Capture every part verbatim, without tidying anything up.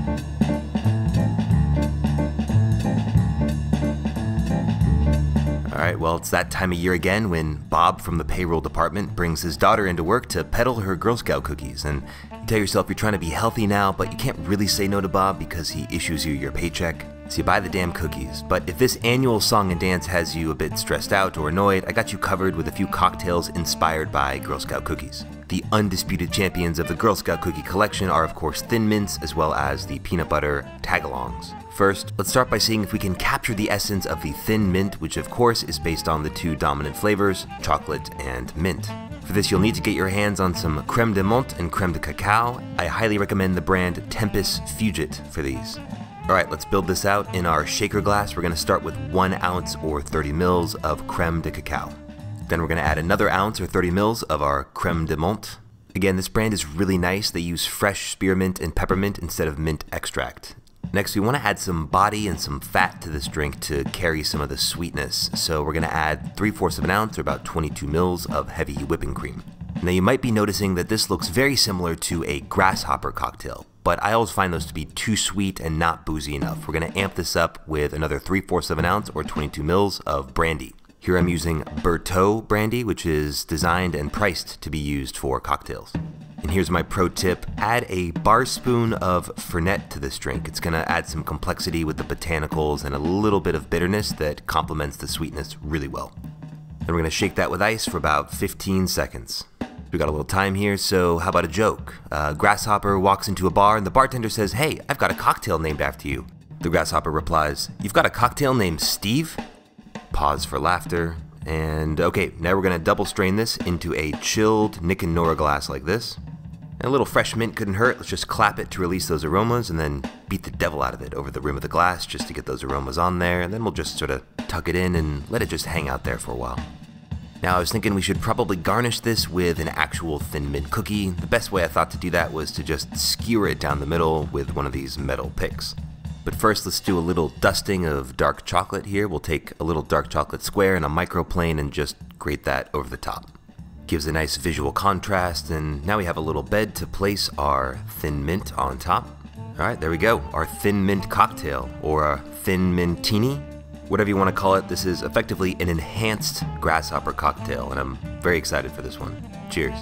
Alright, well, it's that time of year again when Bob from the payroll department brings his daughter into work to peddle her Girl Scout cookies, and you tell yourself you're trying to be healthy now, but you can't really say no to Bob because he issues you your paycheck, so you buy the damn cookies. But if this annual song and dance has you a bit stressed out or annoyed, I got you covered with a few cocktails inspired by Girl Scout cookies. The undisputed champions of the Girl Scout cookie collection are of course Thin Mints as well as the peanut butter tagalongs. First, let's start by seeing if we can capture the essence of the Thin Mint, which of course is based on the two dominant flavors, chocolate and mint. For this, you'll need to get your hands on some creme de menthe and creme de cacao. I highly recommend the brand Tempus Fugit for these. Alright, let's build this out. In our shaker glass, we're going to start with one ounce or thirty mils of creme de cacao. Then we're going to add another ounce or thirty mils of our creme de menthe. Again, this brand is really nice. They use fresh spearmint and peppermint instead of mint extract. Next, we want to add some body and some fat to this drink to carry some of the sweetness. So we're going to add three fourths of an ounce or about twenty-two mils of heavy whipping cream. Now you might be noticing that this looks very similar to a grasshopper cocktail, but I always find those to be too sweet and not boozy enough. We're going to amp this up with another three fourths of an ounce or twenty-two mils of brandy. Here I'm using Berthaud brandy, which is designed and priced to be used for cocktails. And here's my pro tip, add a bar spoon of Fernet to this drink. It's going to add some complexity with the botanicals and a little bit of bitterness that complements the sweetness really well. Then we're going to shake that with ice for about fifteen seconds. We got a little time here, so how about a joke? A grasshopper walks into a bar and the bartender says, "Hey, I've got a cocktail named after you." The grasshopper replies, "You've got a cocktail named Steve?" Pause for laughter. And okay, now we're going to double strain this into a chilled Nick and Nora glass like this. And a little fresh mint couldn't hurt. Let's just clap it to release those aromas and then beat the devil out of it over the rim of the glass just to get those aromas on there. And then we'll just sort of tuck it in and let it just hang out there for a while. Now I was thinking we should probably garnish this with an actual Thin Mint cookie. The best way I thought to do that was to just skewer it down the middle with one of these metal picks. But first let's do a little dusting of dark chocolate here. We'll take a little dark chocolate square and a microplane and just grate that over the top. Gives a nice visual contrast, and now we have a little bed to place our Thin Mint on top. Alright, there we go, our Thin Mint cocktail, or a Thin Mintini, whatever you want to call it. This is effectively an enhanced grasshopper cocktail, and I'm very excited for this one. Cheers.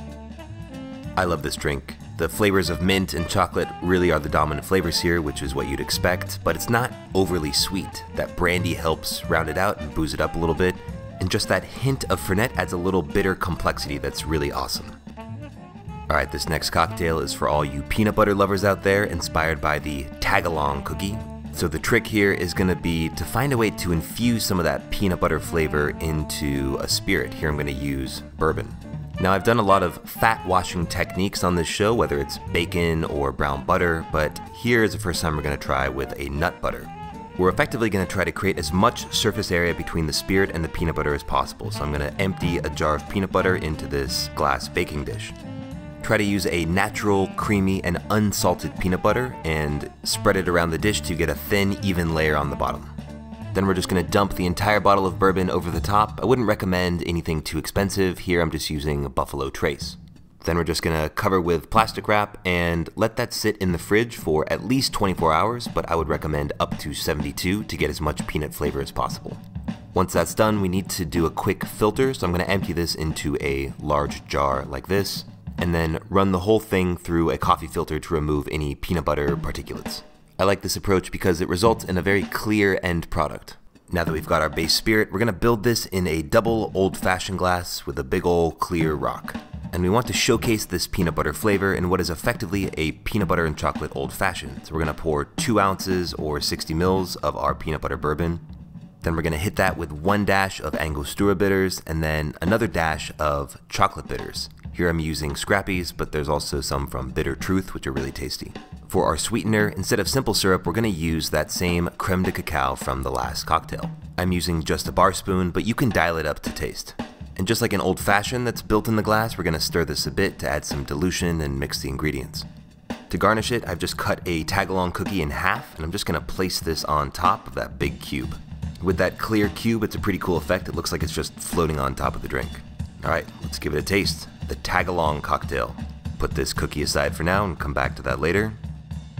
I love this drink. The flavors of mint and chocolate really are the dominant flavors here, which is what you'd expect, but it's not overly sweet. That brandy helps round it out and booze it up a little bit. And just that hint of Fernet adds a little bitter complexity that's really awesome. Alright, this next cocktail is for all you peanut butter lovers out there, inspired by the tagalong cookie. So the trick here is going to be to find a way to infuse some of that peanut butter flavor into a spirit. Here I'm going to use bourbon. Now I've done a lot of fat washing techniques on this show, whether it's bacon or brown butter, but here is the first time we're going to try with a nut butter. We're effectively going to try to create as much surface area between the spirit and the peanut butter as possible. So I'm going to empty a jar of peanut butter into this glass baking dish. Try to use a natural, creamy, and unsalted peanut butter and spread it around the dish to get a thin, even layer on the bottom. Then we're just going to dump the entire bottle of bourbon over the top. I wouldn't recommend anything too expensive. Here I'm just using a Buffalo Trace. Then we're just going to cover with plastic wrap and let that sit in the fridge for at least twenty-four hours, but I would recommend up to seventy-two to get as much peanut flavor as possible. Once that's done, we need to do a quick filter, so I'm going to empty this into a large jar like this, and then run the whole thing through a coffee filter to remove any peanut butter particulates. I like this approach because it results in a very clear end product. Now that we've got our base spirit, we're going to build this in a double old-fashioned glass with a big old clear rock. And we want to showcase this peanut butter flavor in what is effectively a peanut butter and chocolate old-fashioned. So we're going to pour two ounces or sixty mils of our peanut butter bourbon. Then we're going to hit that with one dash of Angostura bitters and then another dash of chocolate bitters. Here I'm using Scrappies, but there's also some from Bitter Truth, which are really tasty. For our sweetener, instead of simple syrup, we're going to use that same creme de cacao from the last cocktail. I'm using just a bar spoon, but you can dial it up to taste. And just like an old-fashioned that's built in the glass, we're going to stir this a bit to add some dilution and mix the ingredients. To garnish it, I've just cut a tagalong cookie in half, and I'm just going to place this on top of that big cube. With that clear cube, it's a pretty cool effect. It looks like it's just floating on top of the drink. Alright, let's give it a taste. The tagalong cocktail. Put this cookie aside for now and come back to that later.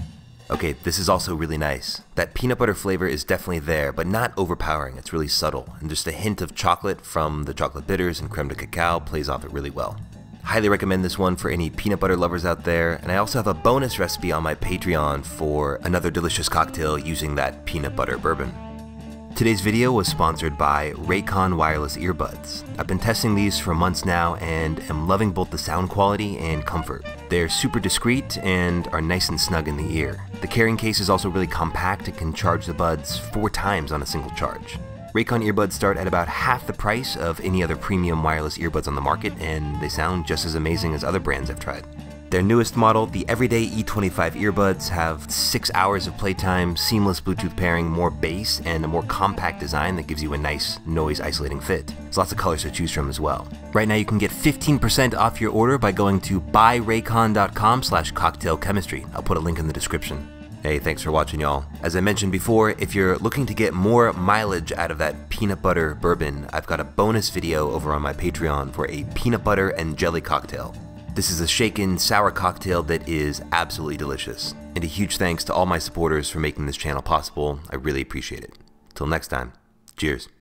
Okay, this is also really nice. That peanut butter flavor is definitely there, but not overpowering. It's really subtle, and just a hint of chocolate from the chocolate bitters and creme de cacao plays off it really well. Highly recommend this one for any peanut butter lovers out there, and I also have a bonus recipe on my Patreon for another delicious cocktail using that peanut butter bourbon. Today's video was sponsored by Raycon wireless earbuds. I've been testing these for months now and am loving both the sound quality and comfort. They're super discreet and are nice and snug in the ear. The carrying case is also really compact and can charge the buds four times on a single charge. Raycon earbuds start at about half the price of any other premium wireless earbuds on the market, and they sound just as amazing as other brands I've tried. Their newest model, the Everyday E twenty-five earbuds, have six hours of playtime, seamless Bluetooth pairing, more bass, and a more compact design that gives you a nice noise-isolating fit. There's lots of colors to choose from as well. Right now you can get fifteen percent off your order by going to buy raycon dot com slash cocktail chemistry. I'll put a link in the description. Hey, thanks for watching, y'all. As I mentioned before, if you're looking to get more mileage out of that peanut butter bourbon, I've got a bonus video over on my Patreon for a peanut butter and jelly cocktail. This is a shaken, sour cocktail that is absolutely delicious. And a huge thanks to all my supporters for making this channel possible. I really appreciate it. Till next time, cheers.